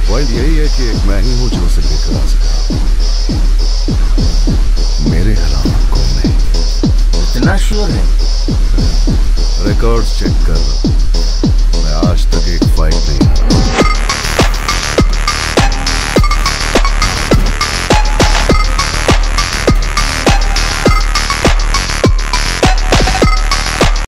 Point यही है कि एक मैं ही हूं जो उसे लेकर आ सकता। मेरे अलावा कोई नहीं। इतना श्योर है? रिकॉर्ड्स चेक कर।